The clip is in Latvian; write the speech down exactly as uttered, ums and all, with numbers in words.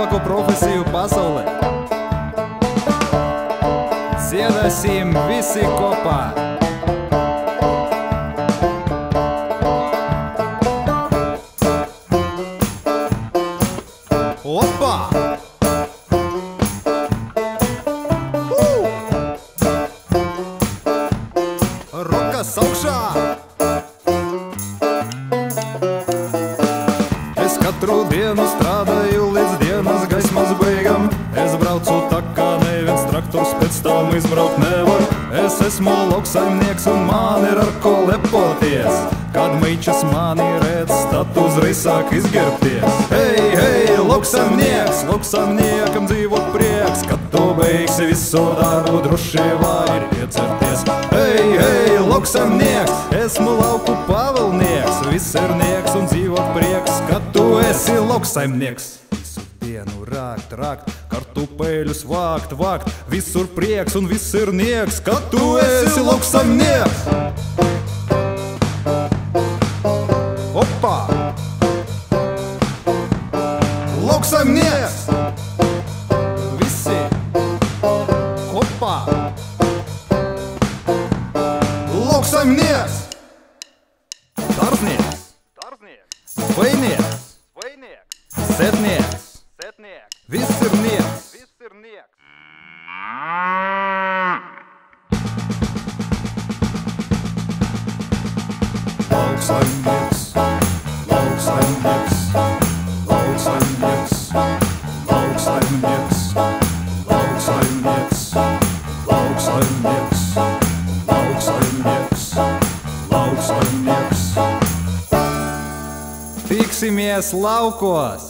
labāko profesiju pasaulē. Dziedāsim visi kopā! Opa! Rokas augšā! Es katru dienu strādāju līdz dienas gaismas beigām. Es braucu tā kā neviens traktors pēc tam izbraukt nevar. Es esmu lauksaimnieks un man ir ar ko lepoties. Kad mīčas mani redz, tad uzreiz sāk izgerbties. Hei, hei, lauksaimnieks, lauksaimniekam dzīvot prieks. Kad tu beigsi visu darbu, droši vari iecerties. Hei, hei, lauksaimnieks, esmu lauku pavalnieks. Viss ir nieks un dzīvot prieks, kad tu esi lauksaimnieks. Visu dienu rākt, rākt, kartupeļus vākt, vākt. Visur prieks un viss ir nieks, kad tu esi lauksaimnieks. Opa! Lauksaimnieks! Visi kopā! Lauksaimnieks! Dārznieks! Zvejnieks! Sētnieks! Viss ir nieks! Lauksaimnieks! Lauksaimnieks! Lauksaimnieks! Lauksaimnieks! Lauksaimnieks! Lauksaimnieks! Lauksaimnieks! Lauksaimnieks! Tiksimies laukos!